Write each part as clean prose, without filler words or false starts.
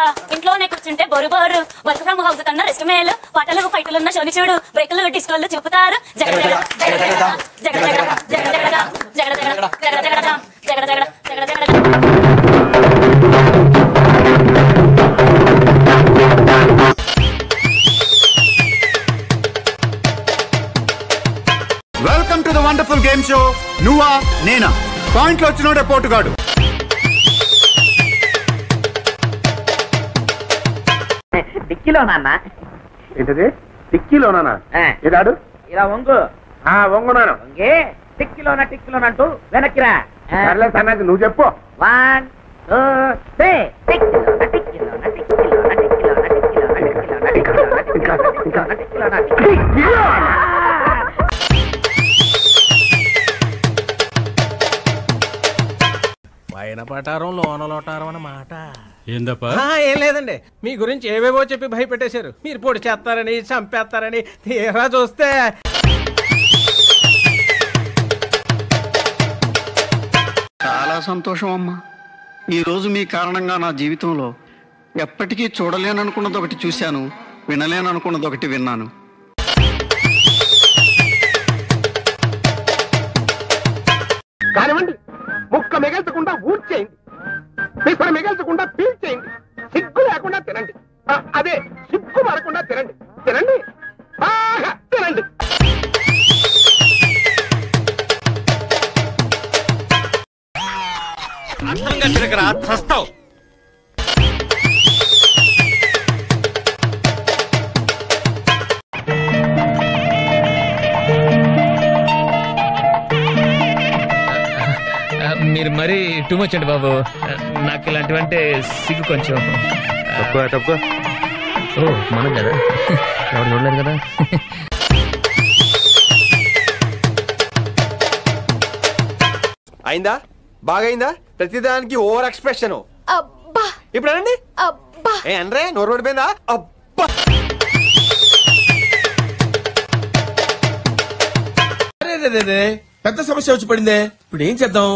ఇంట్లోనే కూర్చుంటే bore bore work from house కన్నా రెస్ట్ మేలు పాటలు ఫైట్లు ఉన్న షోని చూడు బ్రేకులు డిస్కోలు చెబుతారు జగడ జగడ జగడ జగడ జగడ జగడ జగడ జగడ జగడ జగడ జగడ జగడ జగడ జగడ welcome to the wonderful game show నువ్వా నేనా పాయింట్లు వచ్చినోడే పోటుగాడు డిక్కీలో నాన్న ఏంటది టిక్కీలోనా ఏదాడు ఇలా వంగు వంగున్నాను వంగే టిక్కిలోనంటూ వెనక్కిరా సర్లే సన్నది నువ్వు చెప్పు 1 2 3 పైన పటారం లోన లోటారం అన్నమాట. ఏందప్పా? ఏం లేదండి, మీ గురించి ఏవేవో చెప్పి భయపెట్టేశారు. మీరు పొడి చేస్తారని చంపేస్తారని. తీరా చూస్తే చాలా సంతోషం అమ్మా. ఈరోజు మీ కారణంగా నా జీవితంలో ఎప్పటికీ చూడలేననుకున్నది ఒకటి చూశాను, వినలేననుకున్నది ఒకటి విన్నాను. కానివ్వండి, ముక్క మిగల్చకుండా ఊడ్చేయండి, పిసర మిగల్చకుండా పీల్చేయండి, సిగ్గు లేకుండా తినండి. అదే సిగ్గు పడకుండా తినండి. తినండి, బాగా తినండి. అర్థంగా తిరగరా, చస్తావు. మీరు మరీ టూ మచ్ అండి బాబు. నాకు ఇలాంటివంటే సిగ్గు కొంచెం. తక్కువ ఓ మనం కదా, ఎవరు చూడలేదు కదా. అయిందా? బాగైందా? ప్రతిదానికి ఓవర్ ఎక్స్ప్రెషన్. ఇప్పుడు అనండి. ఏ అనరే, నోరు పడిపోయిందా? అబ్బా, పెద్ద సమస్య వచ్చి పడిందే. ఇప్పుడు ఏం చేద్దాం?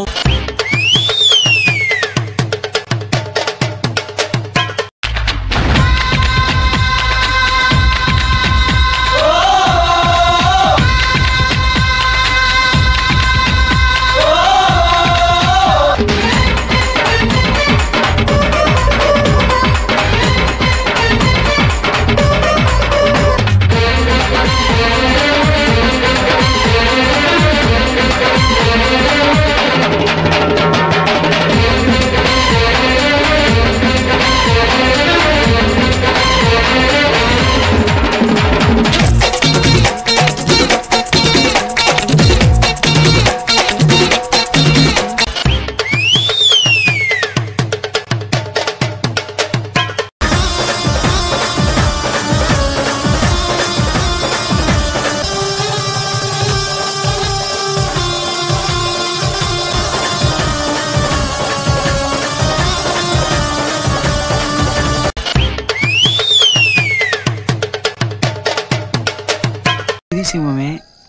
సింహమే,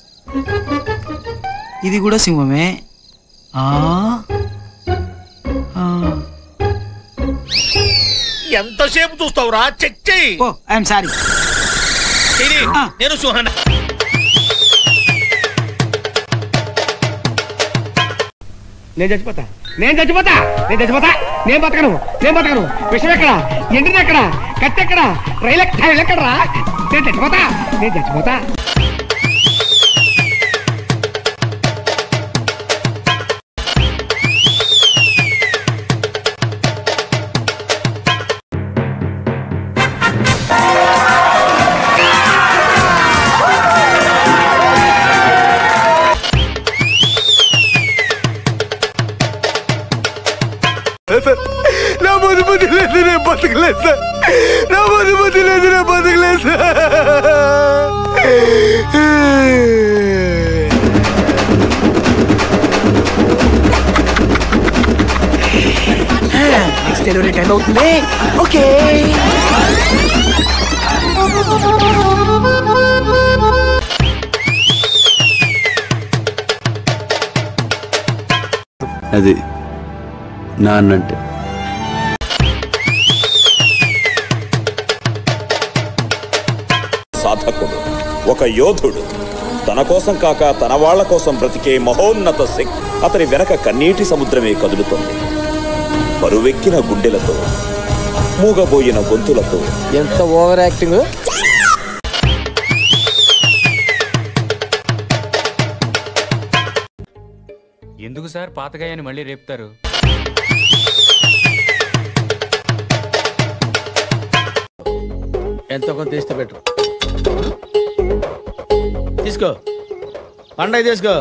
ఇది కూడా సింహమే. ఎంతసేపు చూస్తావురా? చెక్ చెయ్యి. I'm sorry. నేను సుహానా. నేను చచ్చిపోతా. నేను బతకను. విషయం ఎక్కడ? ఎండిది ఎక్కడ? కత్తి ఎక్కడ? రైలు ఎక్కడరా? నేను చచ్చిపోతా. నా బుద్ధి లేదు, నేను బతకలేదు. నా బుద్ధి లేదు, నేను బతకలేదు. నెక్స్ట్ డెలివరీ టైం అవుతుంది. ఓకే, అది నాన్నంటే. ఒక యోధుడు. తన కోసం కాక తన వాళ్ల కోసం బ్రతికే మహోన్నత శక్తి. అతని వెనక కన్నీటి సముద్రమే కదులుతుంది. పరువెక్కిన గుండెలతో, మూగబోయిన గొంతులతో. ఎంత ఓవర్ యాక్టింగ్. ఎందుకు సార్ పాతగాయని మళ్ళీ రేపుతారు? ఎంతో కొంత తీస్తే బెటర్. తీసుకో పండగ తీసుకో.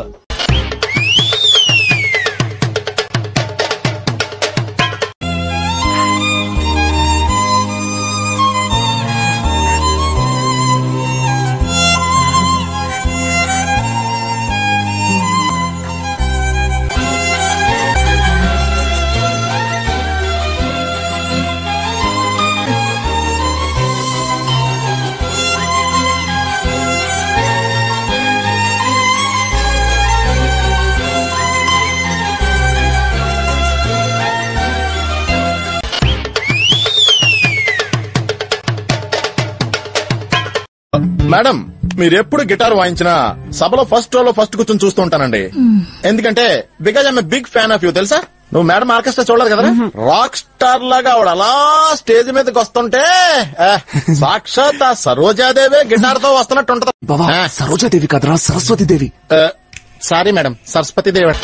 మేడం, మీరెప్పుడు గిటార్ వాయించినా సభలో ఫస్ట్ రోలో ఫస్ట్ కూర్చొని చూస్తూ ఉంటానండి. ఎందుకంటే because I'm big fan of you. తెలుసా? నువ్వు మేడం ఆర్కెస్ట్రా చూడలేదు కదా? రాక్ స్టార్ లాగా ఆవిడ అలా స్టేజ్ మీదకి వస్తుంటే సాక్షాత్ ఆ సరోజాదేవి గిటార్ తో వస్తున్నట్టు ఉంటది. సరోజాదేవి కదరా, సరస్వతి దేవి. Sorry madam, Saraswati Devi.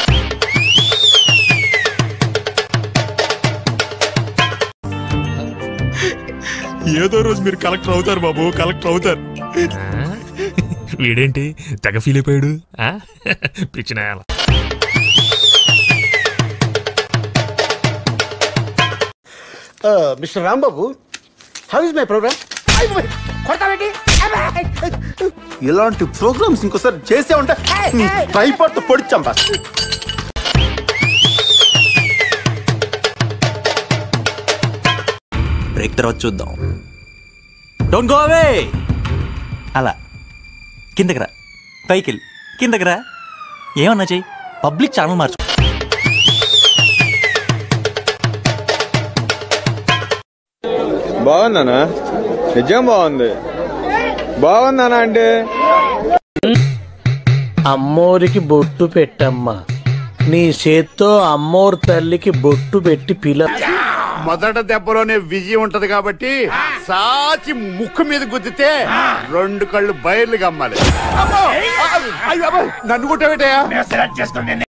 ఏదో రోజు మీరు కలెక్టర్ అవుతారు బాబు, కలెక్టర్ అవుతారు. వీడేంటి తెగ ఫీల్ అయిపోయాడు? పిచ్చిన mister Rambabu, how is my program? ఇలాంటి ప్రోగ్రామ్స్ ఇంకోసారి చేసే ఉంటే ట్రైపాడ్ తో పొడిచాం. బ్రేక్ తర్వాత చూద్దాం. Don't go away. అలా కిందకి రా, పైకి కిందకి రా. ఏమన్నా చెయ్యి, పబ్లిక్ ఛానల్ మార్చు. బాగుందనా? నిజం బాగుంది. బాగుందనా అంటే అమ్మోరికి బొట్టు పెట్టమ్మా. నీ చేత్తో అమ్మోరు తల్లికి బొట్టు పెట్టి పిల్ల. మొదట దెబ్బలోనే విజయం ఉంటది కాబట్టి సాచి ముక్కు మీద గుద్దితే 2 కళ్ళు బయర్లు గమ్మాలి. నన్ను కొట్టబెట్టా.